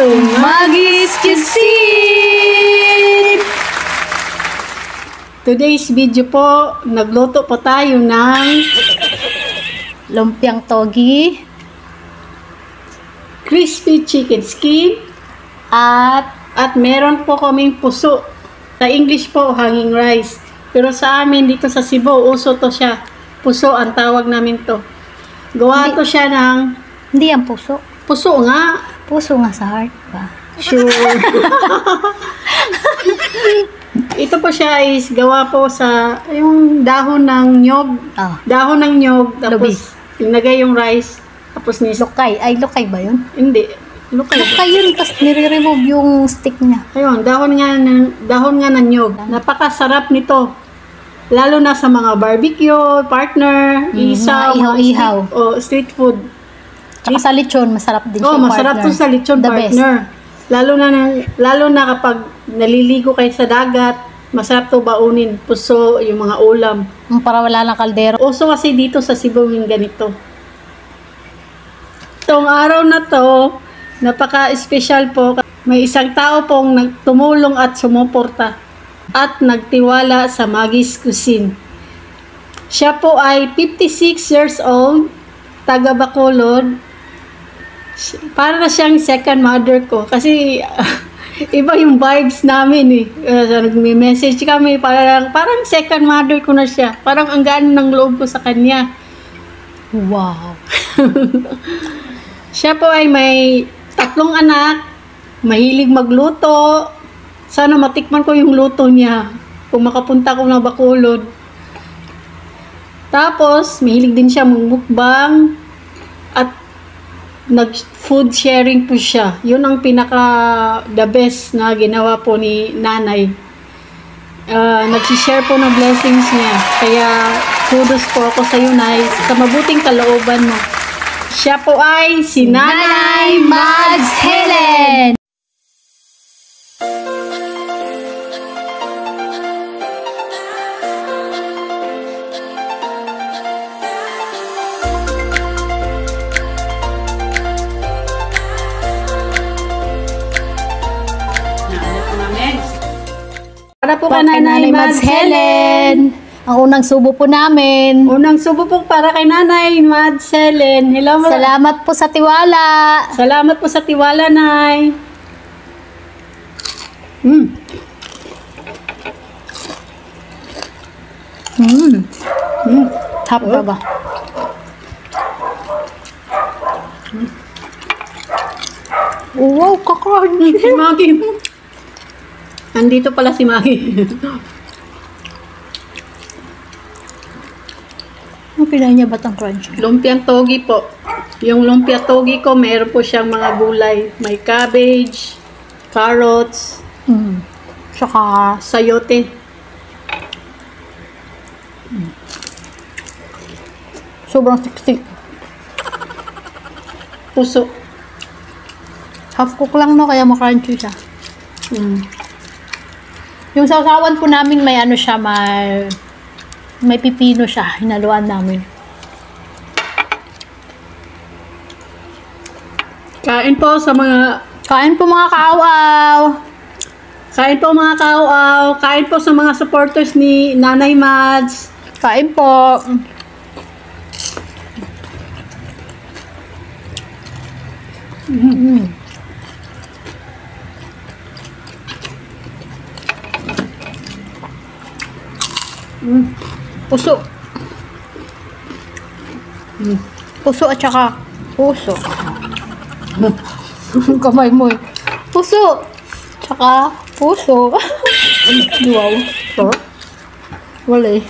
Maggie's Cuisine! Today's video po, nagluto po tayo ng lumpiang togi crispy chicken skin at meron po kaming puso. Sa English po, hanging rice. Pero sa amin dito sa Cebu, uso to siya. Puso ang tawag namin to. Gawa to siya ng... Hindi yan puso. Puso nga. Puso nga sa heart ba? Sure. Ito po siya is gawa po sa yung dahon ng nyog. Oh. Dahon ng nyog. Tapos ilagay yung rice. Tapos Lokay. Ay, lokay ba yun? Hindi. Lokay. Lokay yun. Tapos nire-remove yung stick niya. Ayun, dahon nga ng nyog. Napakasarap nito. Lalo na sa mga barbecue, partner, isaw, ihaw-ihaw. Street food. Tsaka sa lechon, masarap din siya, masarap to sa lechon, The partner. Best. Lalo na kapag naliligo kayo sa dagat, masarap to baunin. Puso, yung mga ulam. Para wala lang kaldero. Uso kasi dito sa Cebu yung ganito. Itong araw na to, napaka-special po. May isang tao pong nagtumulong at sumuporta at nagtiwala sa Maggie's Cuisine. Siya po ay 56 years old, taga Bacolod. Para na siyang second mother ko kasi iba yung vibes namin eh. Nagme-message kami, parang second mother ko na siya. Parang ang gaan ng loob ko sa kanya. Wow. Siya po ay may 3 anak, mahilig magluto. Sana matikman ko yung luto niya kung makapunta ko ng Bacolod. Tapos, mahilig din siya magmukbang at nag-food sharing po siya. Yun ang the best na ginawa po ni nanay. Nag-share po ng blessings niya. Kaya, kudos po ako sa iyo, Nay, sa mabuting kalooban mo. Siya po ay si Nanay Mads Helen! Para po kay Nanay Mads Helen. Ang unang subo po namin. Unang subo po para kay Nanay Mads Helen. Hello, salamat po sa tiwala. Salamat po sa tiwala, Nay. Hap ba ba? Wow, kakain. Si Maggie. Andito pala si Maggie. Ano pinay niya ba't ang crunch? Lumpiang togi po. Yung lumpia togi ko, meron po siyang mga gulay. May cabbage, carrots, saka sayote. Sobrang siksik. Puso. Half cook lang, no? Kaya makrunchy siya. Yung sausawan po namin may ano siya, may pipino siya. Hinaluan namin. Kain po mga kaaw-aw. Kain po mga kaaw-aw. Kain po sa mga supporters ni Nanay Mads. Kain po. Puso. Puso at saka puso. Kamay mo eh. Puso. Tsaka puso. Wow. Wala eh.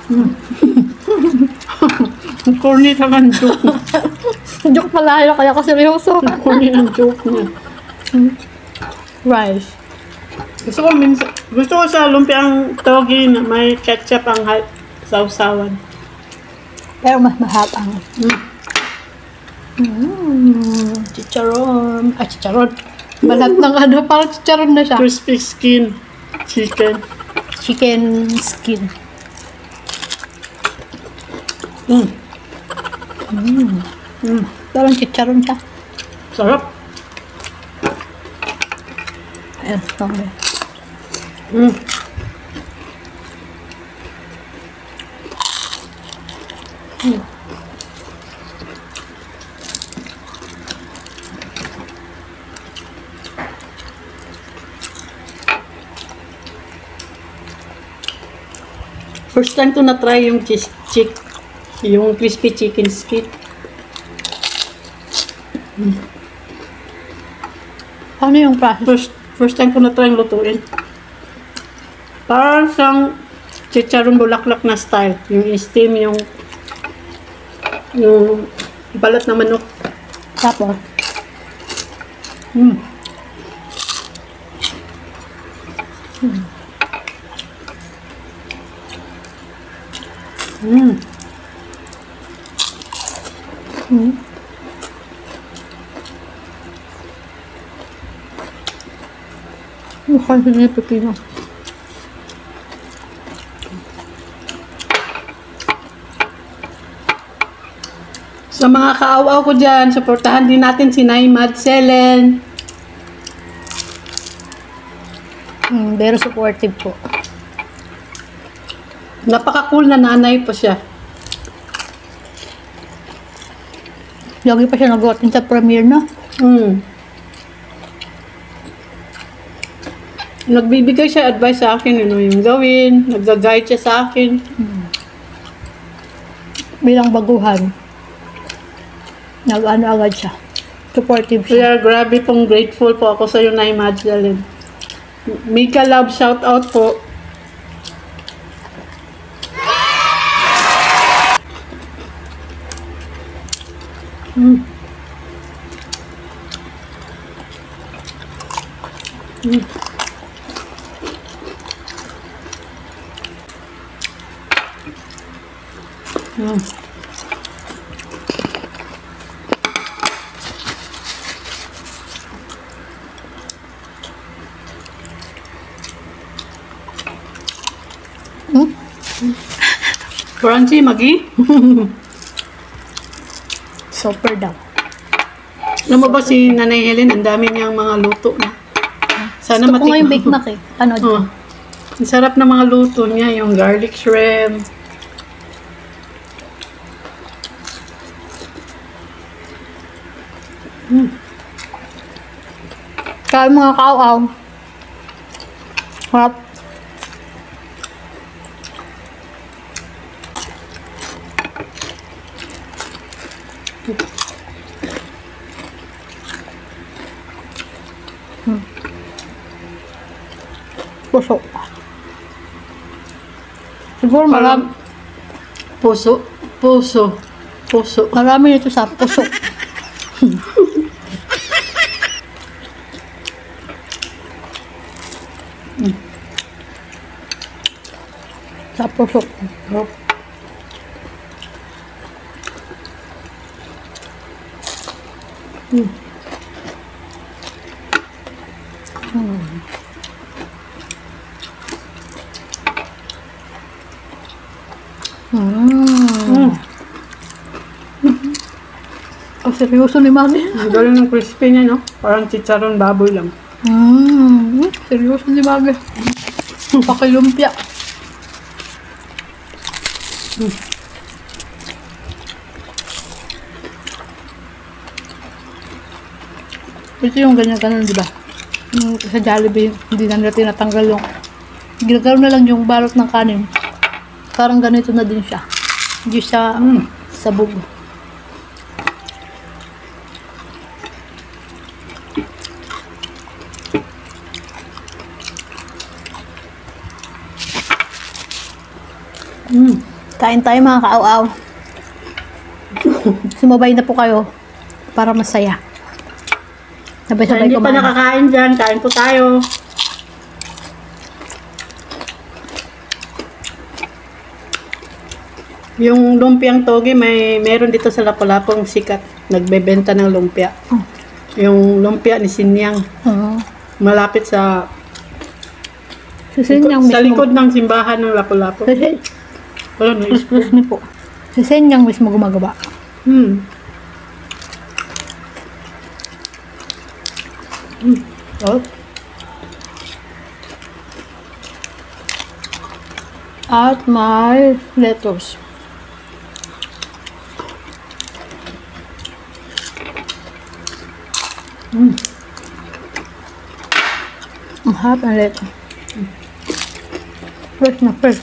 Corny sa kan joke. Joke pala yun, kaya kaseryoso. Corny ang joke niya. Rice. Gusto ko sa lumpiang togi na may ketchup ang sausawan. Pero mas mahapang. Chicharon. Ay, chicharon. Balat ng ano, parang chicharon na siya. Crispy skin chicken. Chicken skin. Parang chicharon siya. Sarap. Ayan, okay. Mm. First time ko na-try yung yung crispy chicken skit. Ano yung process? First time ko na-try yung lutuin. Parang siyang chicharon bulaklak na style. Yung steam, yung balat na manok. Tapos, Mm. Mm. mukhang hindi pipino. Sa mga kaawaw ko dyan, supportahan din natin si Nay Madselen. Very supportive po. Napaka-cool na nanay po siya. Lagi pa siya nag-watch sa premiere, no? Mm. Nagbibigay siya advice sa akin, ano yung gawin, nag-guide siya sa akin. Bilang baguhan. Nag-ano agad siya. Supportive Kaya siya. grabe pong grateful po ako sa iyo, Nay Madselen. Mika love, shout out po. Mm. Mm. Mm. Crunchy, Magi. Super daw. Alam mo ba si Nanay Helen, ang dami niyang mga luto na. Sana Gusto ko nga yung Big matikman. Mac eh. Ano Oh. Ang sarap ng mga luto niya, yung garlic shrimp. Kaya mga kauaw. Harap. Puso. Siguro marami, Puso. Puso. Puso. marami nito sa puso. Sa puso. Oh. Mm. Ang seryoso ni Mami. Ang galing ng crispy niya, no? Parang chicharon baboy lang. Seryoso ni Mami. Pakilumpia. Ito yung ganyan-ganyan, di ba? Yung sa Jollibee, hindi na nila tinatanggal yung ginagano na lang yung balot ng kanin. Parang ganito na din siya. Hindi siya sabog. Kain tayo mga kaaw-aw. Sumabay na po kayo para masaya. Kung Sabay-sabay hindi pa kumain. nakakain dyan, kain po tayo. Yung lumpiang toge, meron dito sa Lapu-Lapong sikat. Nagbebenta ng lumpia. Yung lumpia ni Sinyang. Oo. Malapit sa Sisenyang sa mismo. likod ng simbahan ng Lapu-Lapu. Wala na Excuse me po. Sisenyang mismo gumagawa. Oh. At may lettuce. Ang harap ng lettuce. Fresh na fresh.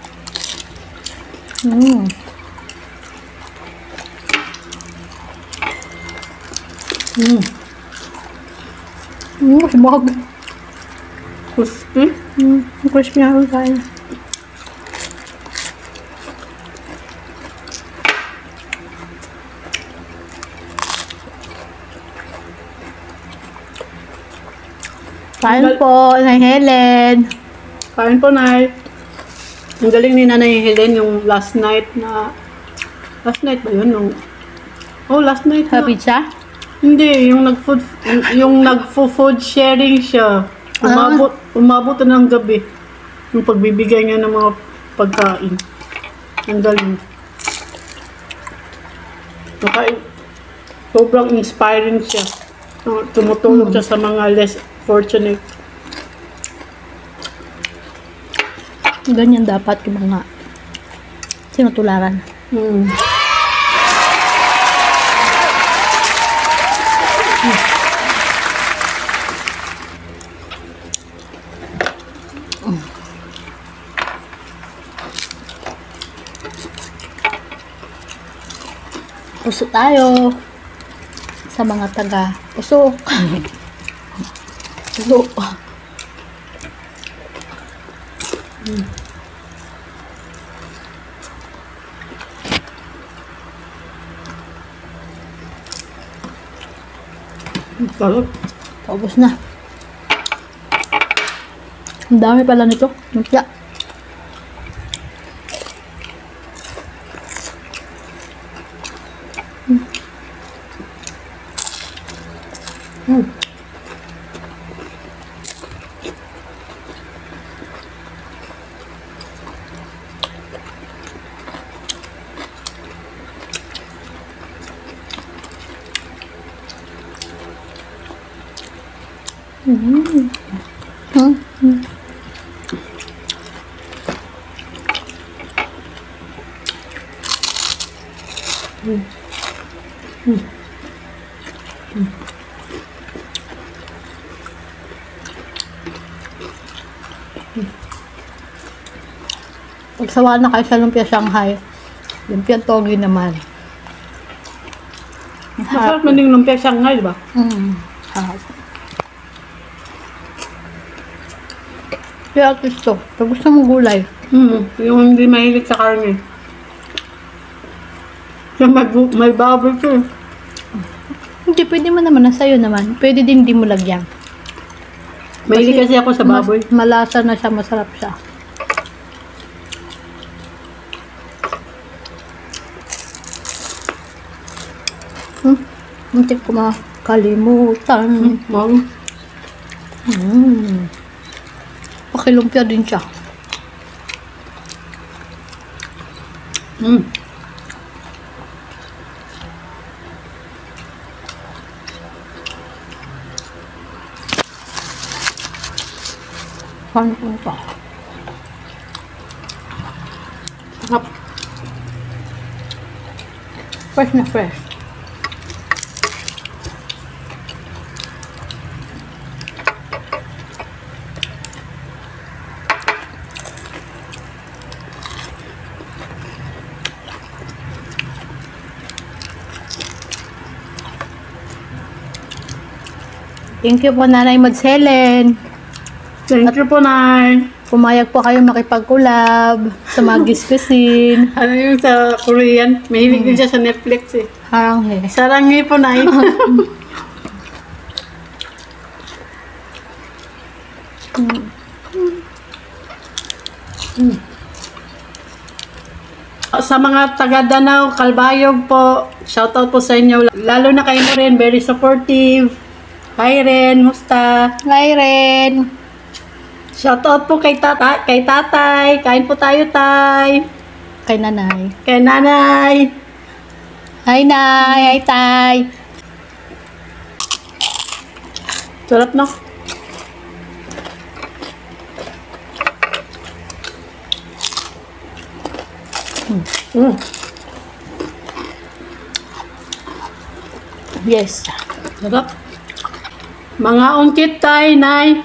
Sumog. Crispy. Crispy na ako kain. Kain po, Nay Helen. Kain po, Nay. Ang galing ni Nanay Helen yung last night ba yun? Last night na. Happy siya? Hindi, yung nagfo-food sharing siya. Umabot na ng gabi. Yung pagbibigay niya ng mga pagkain. Ang galing. Sobrang inspiring siya. Tumutulong siya sa mga less fortunate. Ganyan dapat yung mga sinutularan. Puso tayo sa mga taga puso. Puso. Sarap. Paubos na. Ang dami pala nito. Lumpia. Pagsawaan na kayo sa lumpia Shanghai. Lumpia Togi naman. Masarap man yung lumpia Shanghai, di ba? Harap. Kaya gusto. Pag gusto mo gulay. Yung hindi mahilig sa karne. May baboy ko. Hindi, pwede mo naman. Nasa'yo naman. Pwede din di mo lagyan. Mahilig kasi ako sa baboy. Malasa na siya. Masarap siya. Muntik ko makalimutan. Pakilumpia din siya. Paano ko ito? Sarap. Fresh na fresh. Thank you po, Nanay Mads Helen. Thank you po, Nay. Pumayag po kayo makipag-collab sa Magis Cuisine. Ano yung sa Korean? Mahilig din siya sa Netflix eh. Haranghe. Saranghe po, Nay. Sa mga taga Danau, Calbayog po, shoutout po sa inyo. Lalo na kayo mo rin, very supportive. Hi Ren, musta? Hi, Ren. Shoutout po kay tatay. Kain po tayo, tay. Kay Nanay. Kay nanay. Hi, Nay. Hi, Tay. Sarap no? Mm. Yes. Sarap. Mga ungkit tayo, Nay.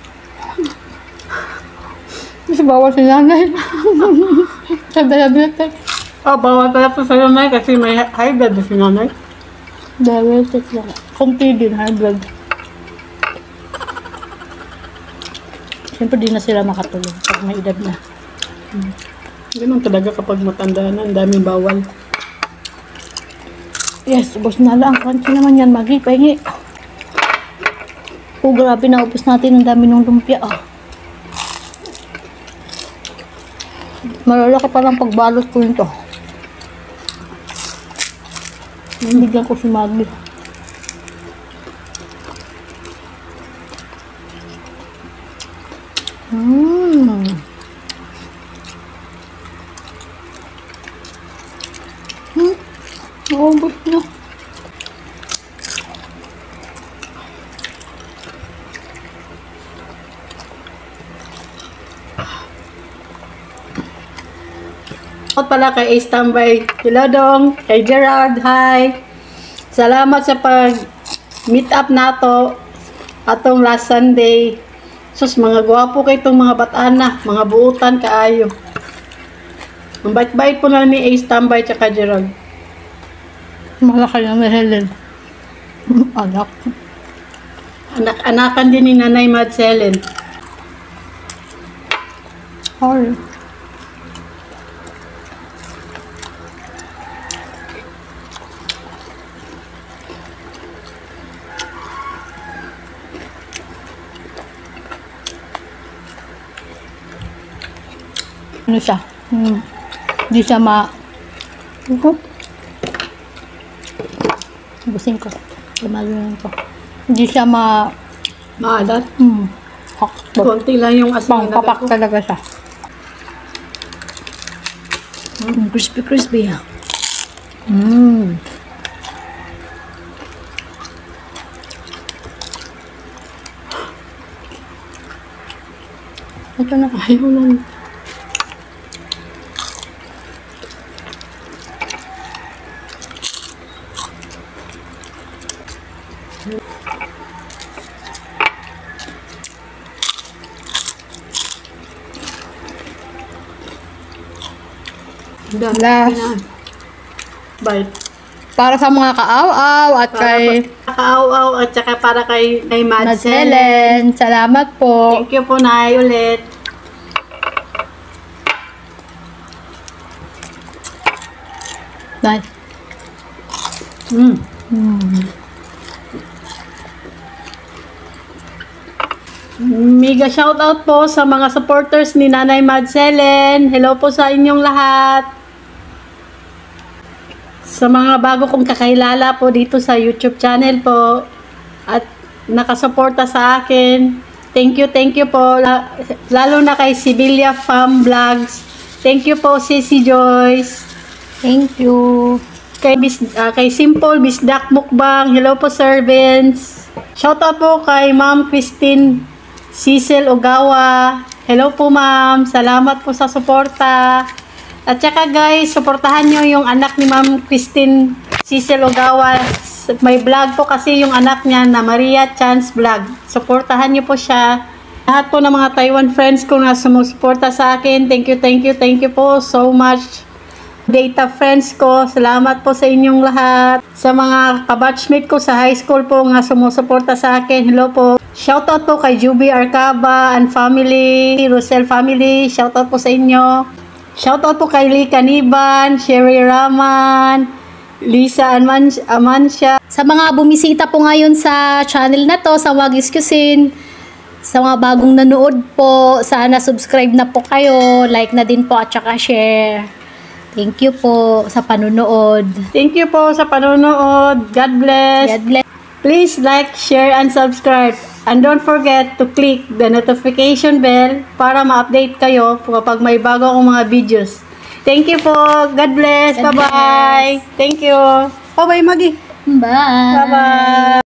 Kasi bawal si nanay. Sa diabetic. Oh, bawal pala po sa'yo, Nay, kasi may high blood si Nanay. Diabetic lang. Kunti din, high blood. Siyempre di na sila makatulog pag may edad na. Ganun talaga kapag matanda na, ang daming bawal. Yes, ubos na lang. Crunchy naman yan, Magi. Pahingi. Oh, grabe na. Ubos natin. Ang dami ng lumpia. Ah. Malalaki pa lang pagbalot ko yun to. Bigyan ko si Magi. Ubos na. At pala kay Ace Tambay. Hello, Dong. Kay Gerard, hi. Salamat sa pag-meet up nato atong last Sunday. Sus, mga gwapo kay itong mga batana, mga buutan kaayo. Ang bait-bait po na ni Ace Tambay tsaka Gerard. Malaki na may Helen. Anak. Anak-anakan din ni Nanay Madselen. Sorry. Ano siya? Hindi siya Ubusin ko. Lumalunan ko. Hindi siya Maalat. Hakbot. Konti lang yung asin na Papak talaga siya. Crispy crispy ha. Ito na. Ayaw lang. Last. Bye. Para sa mga kaaw-aw at kay Kakaaw-aw at saka para kay Madselen. Madselen. Salamat po. Thank you po, Nay, ulit. Bye. Mega shoutout po sa mga supporters ni Nanay Madselen. Hello po sa inyong lahat. Sa mga bago kong kakilala po dito sa YouTube channel po at nakasuporta sa akin. Thank you po. Lalo na kay Sibilia Farm Vlogs. Thank you po, Sissy Joyce. Thank you. Kay Simple Bisdak Mukbang. Hello po, servants. Shoutout po kay Ma'am Christine Cecil Ogawa. Hello po, ma'am. Salamat po sa suporta. At saka guys, suportahan nyo yung anak ni Ma'am Christine Cecil Ogawa. May vlog po kasi yung anak niya na Maria Chance Vlog. Suportahan nyo po siya. Lahat po ng mga Taiwan friends ko na sumusuporta sa akin. Thank you po so much. Data friends ko, salamat po sa inyong lahat. Sa mga kabatchmate ko sa high school po nga sumusuporta sa akin, hello po. Shoutout po kay Juby Arcaba and family, Rosel family, shoutout po sa inyo. Shoutout po kay Lee Caniban, Sherry Raman, Lisa Amancia. Sa mga bumisita po ngayon sa channel na to, sa Wagis Cuisine, sa mga bagong nanood po, sana subscribe na po kayo, like na din po at saka share. Thank you po sa panonood. Thank you po sa panonood. God bless. God bless. Please like, share, and subscribe. And don't forget to click the notification bell para ma-update kayo kapag may bago akong mga videos. Thank you po. God bless. God Bye-bye. Thank you. Bye-bye, Maggie. Bye. Bye-bye.